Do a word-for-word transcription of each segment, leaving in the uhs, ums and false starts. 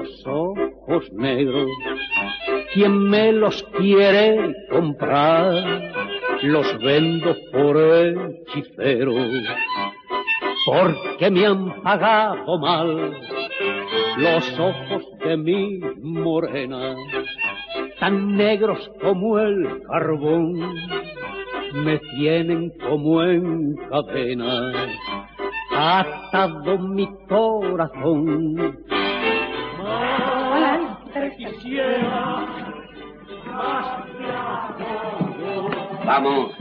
los ojos negros. Quien me los quiere comprar, los vendo por hechicero, porque me han pagado mal los ojos de mi morena, tan negros como el carbón, me tienen como en cadena, atado mi corazón. Hola. Quisiera más te adoro. Vamos.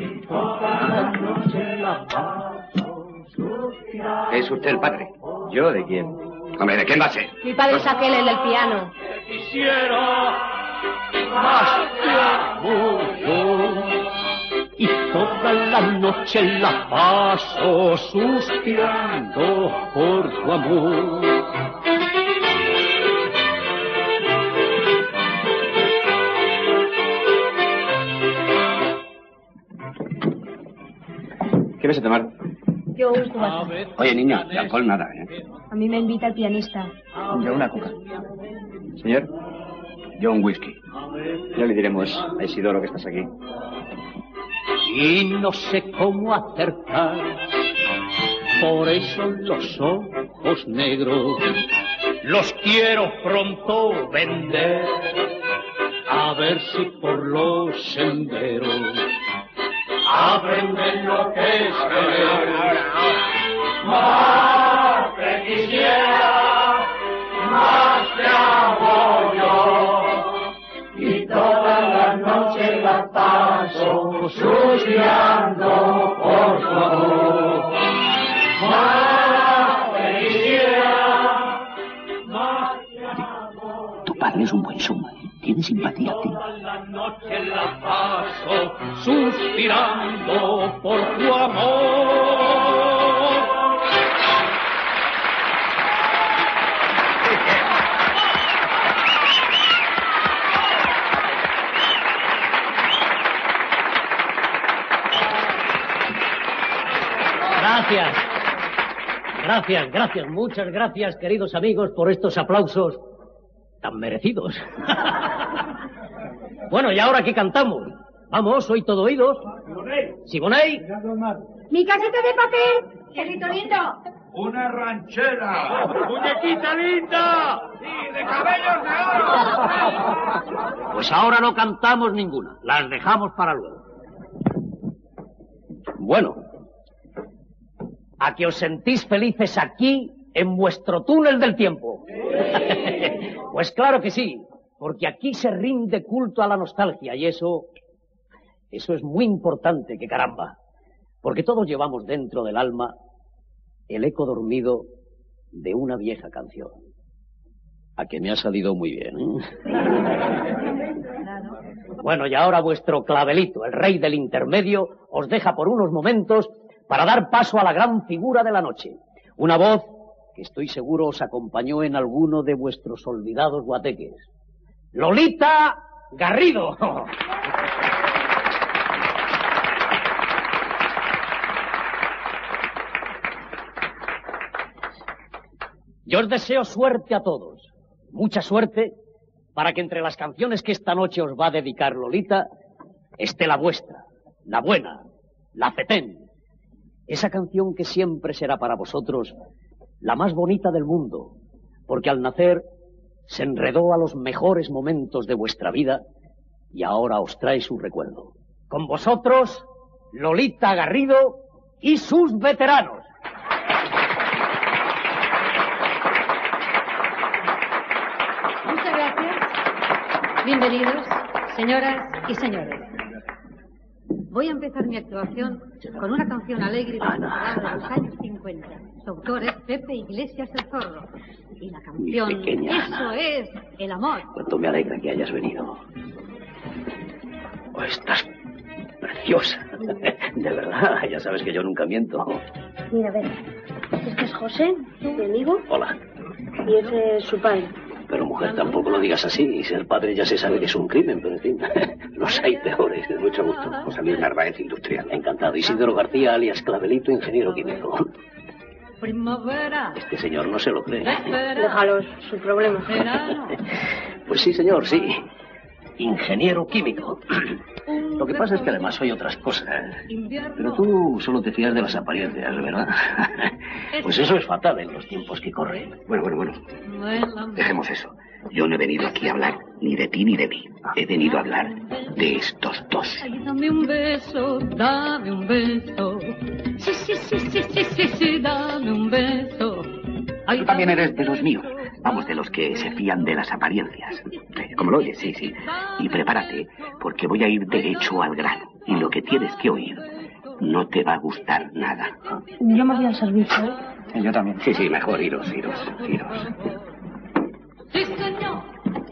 ¿Es usted el padre? ¿Yo de quién? Hombre, ¿de quién va a ser? Mi padre es aquel, el del piano. Quisiera más te adoro. Y toda la noche la paso suspirando por tu amor. ¿Qué vas a tomar? Yo un cubata. Oye, niña, de alcohol nada, ¿eh? A mí me invita el pianista. Yo una coca. Señor, yo un whisky. Ya le diremos a Isidoro que estás aquí. Y no sé cómo acercar, por eso los ojos negros los quiero pronto vender, a ver si por los senderos aprenden lo que es querer. Más te quisiera, más te amo yo, y todas las noches la paso suspirando por tu amor. Más te quisiera, más te amo. Tu padre es un buen showman, ¿eh? Tiene simpatía, tío. Toda la noche la paso suspirando por tu amor. Gracias, gracias, gracias, muchas gracias, queridos amigos, por estos aplausos tan merecidos. Bueno, ¿y ahora qué cantamos? Vamos, soy todo oídos. Siboney. Mi casita de papel, querido lindo. ¡Una ranchera! ¡Muñequita linda! ¡Sí, de cabellos de oro! Pues ahora no cantamos ninguna, las dejamos para luego. Bueno, ¿a que os sentís felices aquí, en vuestro túnel del tiempo? Pues claro que sí, porque aquí se rinde culto a la nostalgia y eso, eso es muy importante, que caramba, porque todos llevamos dentro del alma el eco dormido de una vieja canción. A que me ha salido muy bien, ¿eh? Bueno, y ahora vuestro clavelito, el rey del intermedio, os deja por unos momentos para dar paso a la gran figura de la noche. Una voz que estoy seguro os acompañó en alguno de vuestros olvidados guateques. ¡Lolita Garrido! Yo os deseo suerte a todos, mucha suerte, para que entre las canciones que esta noche os va a dedicar Lolita, esté la vuestra, la buena, la fetén. Esa canción que siempre será para vosotros la más bonita del mundo, porque al nacer se enredó a los mejores momentos de vuestra vida y ahora os trae su recuerdo. Con vosotros, Lolita Garrido y sus veteranos. Muchas gracias. Bienvenidos, señoras y señores. Voy a empezar mi actuación con una canción alegre y desesperada de los años cincuenta. Su autor es Pepe Iglesias el Zorro. Y la canción, pequeña eso Ana. es el amor. Cuánto me alegra que hayas venido. Oh, estás preciosa. De verdad, ya sabes que yo nunca miento. Mira, a ver. Este es José, mi amigo, Hola. y ese es su padre. Pero mujer, tampoco lo digas así. Y ser padre ya se sabe que es un crimen, pero en fin, los hay peores. De mucho gusto. José Luis Narváez, industrial. Encantado. Isidoro García, alias Clavelito, ingeniero químico. Primavera. Este señor no se lo cree. Déjalo, es su problema. Verano. Pues sí, señor, sí. Ingeniero químico. Lo que pasa es que además soy otras cosas. Pero tú solo te fías de las apariencias, ¿verdad? Pues eso es fatal en los tiempos que corren. Bueno, bueno, bueno. Dejemos eso. Yo no he venido aquí a hablar ni de ti ni de mí. He venido a hablar de estos dos. Ay, dame un beso, dame un beso. Sí, sí, sí, sí, sí, sí, sí, dame un beso. Ay, Tú también eres de los míos. Vamos, de los que se fían de las apariencias. Eh, ¿Cómo lo oyes? Sí, sí. Y prepárate, porque voy a ir derecho al grano. Y lo que tienes que oír no te va a gustar nada. Yo me voy al servicio, ¿eh? Eh, Yo también. Sí, sí, mejor iros, iros, iros. sí, señor.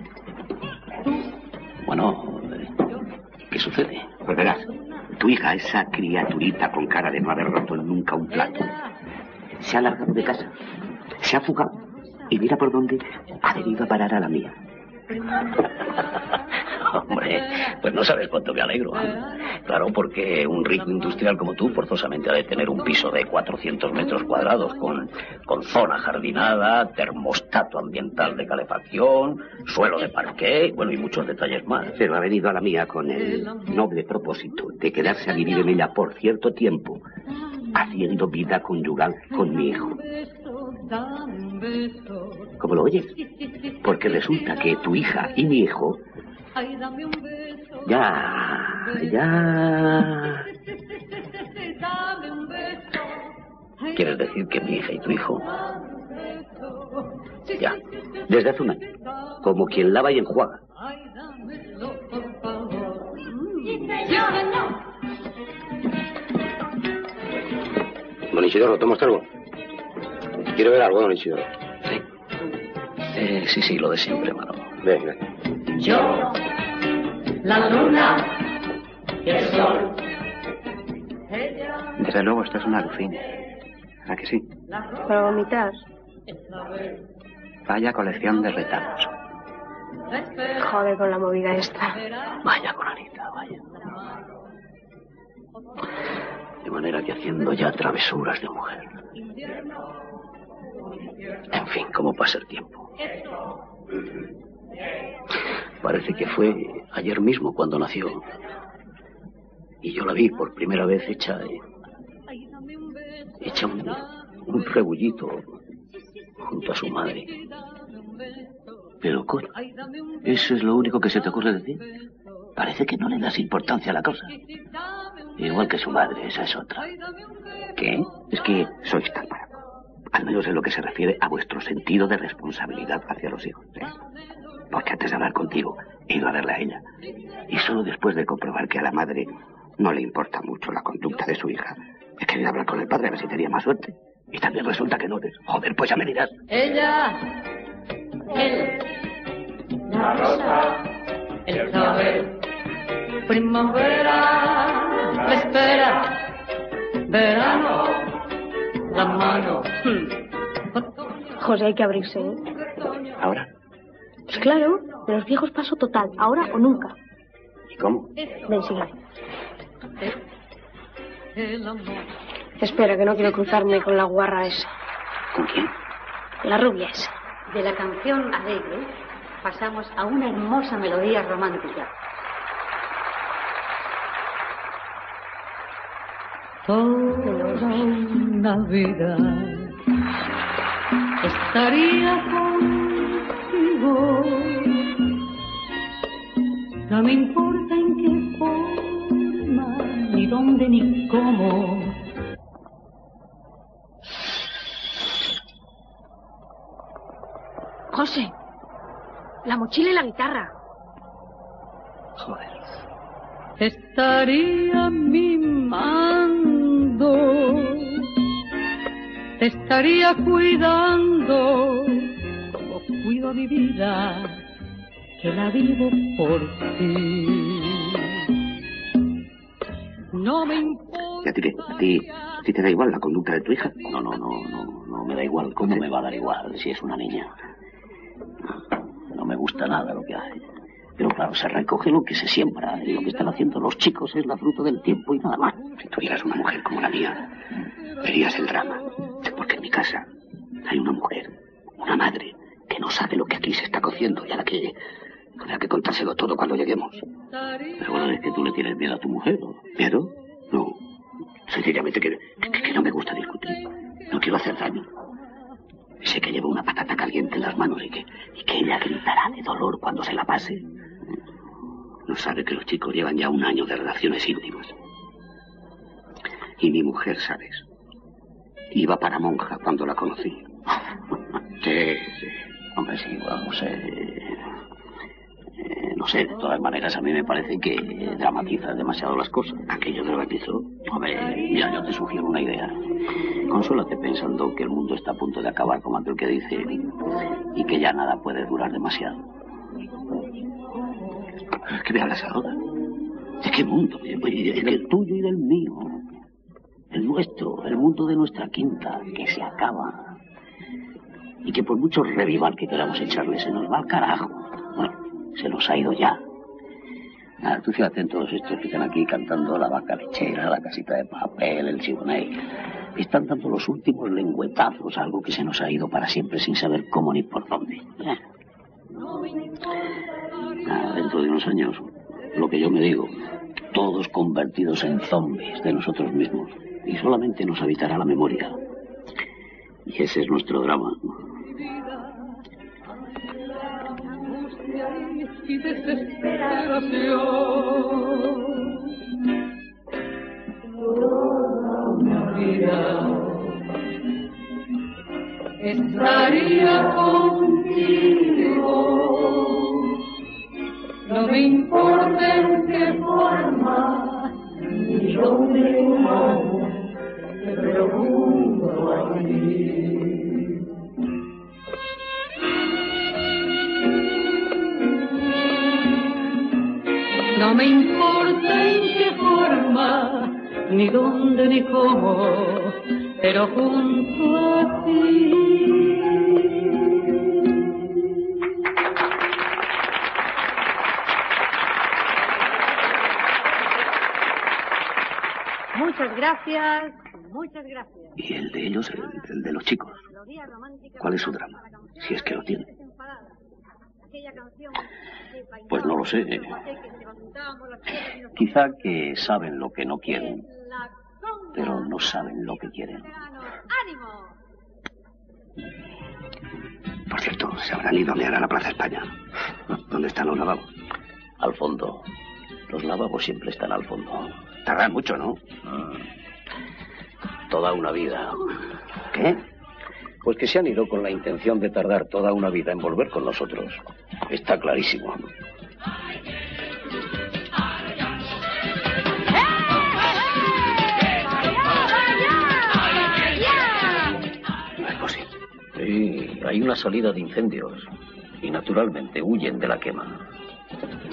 Bueno, eh, ¿qué sucede? Pues verás, tu hija, esa criaturita con cara de no haber roto nunca un plato, se ha largado de casa, se ha fugado y mira por dónde ha venido a parar a la mía. Hombre, pues no sabes cuánto me alegro. Claro, porque un rico industrial como tú forzosamente ha de tener un piso de cuatrocientos metros cuadrados con, con zona jardinada, termostato ambiental de calefacción, suelo de parqué, bueno, y muchos detalles más. Pero ha venido a la mía con el noble propósito de quedarse a vivir en ella por cierto tiempo, haciendo vida conyugal con mi hijo. ¿Cómo lo oyes? Porque resulta que tu hija y mi hijo ya, ya... ¿Quieres decir que mi hija y tu hijo? Ya, desde hace un año, como quien lava y enjuaga. Don Isidoro, ¿tomas algo? Quiero ver algo, don Isidoro. Sí. Eh, sí, sí, lo de siempre, mano. Venga. Yo, la luna y el sol. Desde luego, esto es una alucina. ¿A que sí? Para vomitar. Vaya colección de retazos. Joder con la movida esta. Vaya con Anita, vaya. De manera que haciendo ya travesuras de mujer. En fin, cómo pasa el tiempo. Parece que fue ayer mismo cuando nació. Y yo la vi por primera vez hecha... hecha un, un rebullito junto a su madre. Pero, coño, ¿eso es lo único que se te ocurre decir? Parece que no le das importancia a la cosa. Igual que su madre, esa es otra. ¿Qué? Es que sois tan para. Al menos en lo que se refiere a vuestro sentido de responsabilidad hacia los hijos, ¿eh? Porque antes de hablar contigo, he ido a verla a ella. Y solo después de comprobar que a la madre no le importa mucho la conducta de su hija, he querido hablar con el padre a ver si tenía más suerte. Y también resulta que no. Joder, pues ya me dirás. Ella, él, la rosa, el clavel, primavera, la espera, verano, la mano. José, hay que abrirse, ¿eh? ¿Ahora? Pues claro, de los viejos paso total, ahora o nunca. ¿Y cómo? Ven, sigue. El amor. Espera, que no quiero cruzarme con la guarra esa. ¿Con quién? La rubia esa. De la canción alegre pasamos a una hermosa melodía romántica. Toda una vida estaría contigo. No me importa en qué forma, ni dónde, ni cómo. José, la mochila y la guitarra. Joder. Estaría mimando, te estaría cuidando, como cuido mi vida, que la vivo por ti. No me importa. ¿Y a ti qué? ¿A ti, a ti te da igual la conducta de tu hija? No, no, no, no, no me da igual. ¿Cómo me va a dar igual si es una niña? No, no me gusta nada lo que hace. Pero claro, se recoge lo que se siembra y lo que están haciendo los chicos es la fruta del tiempo y nada más. Si tuvieras una mujer como la mía, verías el drama. Porque en mi casa hay una mujer, una madre, que no sabe lo que aquí se está cociendo y a la que habrá que contárselo todo cuando lleguemos. Pero bueno, es que tú le tienes miedo a tu mujer, ¿no? ¿Miedo? No. Sencillamente que, que, que no me gusta discutir. No quiero hacer daño. Sé que llevo una patata caliente en las manos y que, y que ella gritará de dolor cuando se la pase. No sabe que los chicos llevan ya un año de relaciones íntimas. Y mi mujer, ¿sabes? Iba para monja cuando la conocí. Sí, sí. Hombre, sí, vamos, eh, eh, no sé, de todas maneras a mí me parece que dramatiza demasiado las cosas. Aquello dramatizó. Hombre, mira, yo te sugiero una idea. Consuélate pensando que el mundo está a punto de acabar, como aquel que dice, y que ya nada puede durar demasiado. ¿Qué me hablas ahora? ¿De qué mundo? Del tuyo y del mío. El nuestro, el mundo de nuestra quinta, que se acaba. Y que por mucho revival que queramos echarle, se nos va al carajo. Bueno, se nos ha ido ya. Nada, tú fíjate en todos estos que están aquí cantando la vaca lechera, la casita de papel, el chigoney. Están dando los últimos lengüetazos, algo que se nos ha ido para siempre sin saber cómo ni por dónde. Nada, dentro de unos años, lo que yo me digo, todos convertidos en zombies de nosotros mismos. Y solamente nos habitará la memoria. Y ese es nuestro drama. Y desesperación. Toda una vida estaría contigo. No me importa en qué forma ni dónde cómo, pero junto a ti. No me importa en qué forma, ni dónde ni cómo, pero junto a ti. Muchas gracias, muchas gracias. ¿Y el de ellos, el, el de los chicos? ¿Cuál es su drama? Si es que lo tiene. Pues no lo sé. Quizá que saben lo que no quieren, pero no saben lo que quieren. Por cierto, se habrán ido a mear a la Plaza España. ¿Dónde están los lavabos? Al fondo. Los lavabos siempre están al fondo. Tardan mucho, ¿no? Mm. Toda una vida. ¿Qué? Pues que se han ido con la intención de tardar toda una vida en volver con nosotros. Está clarísimo. No es posible. Sí, hay una salida de incendios. Y naturalmente huyen de la quema.